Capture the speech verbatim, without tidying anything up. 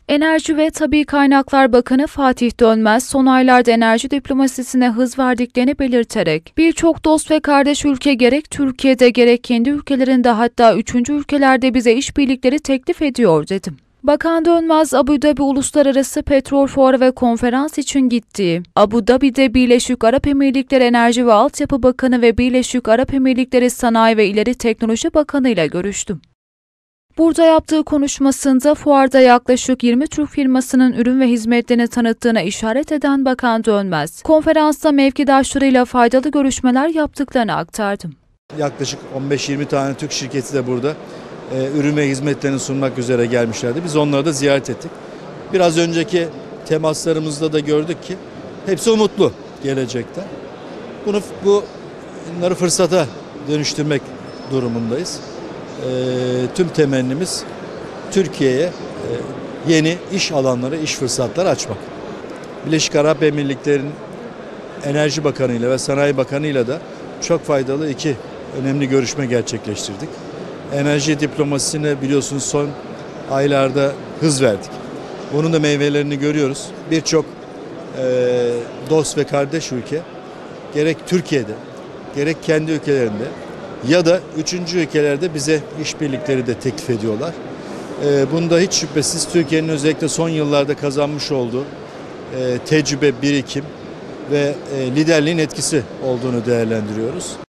Enerji ve Tabii Kaynaklar Bakanı Fatih Dönmez, son aylarda enerji diplomasisine hız verdiklerini belirterek, birçok dost ve kardeş ülke gerek Türkiye'de gerek kendi ülkelerinde hatta üçüncü ülkelerde bize işbirlikleri teklif ediyor dedi. Bakan Dönmez, Abu Dhabi Uluslararası Petrol Fuarı ve Konferans için gittiği, Abu Dhabi'de Birleşik Arap Emirlikleri Enerji ve Altyapı Bakanı ve Birleşik Arap Emirlikleri Sanayi ve İleri Teknoloji Bakanı ile görüştü. Burada yaptığı konuşmasında fuarda yaklaşık yirmi Türk firmasının ürün ve hizmetlerini tanıttığına işaret eden Bakan Dönmez, konferansta mevkidaşlarıyla faydalı görüşmeler yaptıklarını aktardı. Yaklaşık on beş yirmi tane Türk şirketi de burada e, ürün ve hizmetlerini sunmak üzere gelmişlerdi. Biz onları da ziyaret ettik. Biraz önceki temaslarımızda da gördük ki hepsi umutlu gelecekte. Bunu bunları fırsata dönüştürmek durumundayız. E, tüm temennimiz Türkiye'ye e, yeni iş alanları, iş fırsatları açmak. Birleşik Arap Emirlikleri'nin Enerji Bakanı ile ve Sanayi Bakanı ile de çok faydalı iki önemli görüşme gerçekleştirdik. Enerji diplomasisine biliyorsunuz son aylarda hız verdik. Bunun da meyvelerini görüyoruz. Birçok e, dost ve kardeş ülke gerek Türkiye'de gerek kendi ülkelerinde ya da üçüncü ülkelerde bize işbirlikleri de teklif ediyorlar. E, bunda hiç şüphesiz Türkiye'nin özellikle son yıllarda kazanmış olduğu e, tecrübe, birikim ve e, liderliğin etkisi olduğunu değerlendiriyoruz.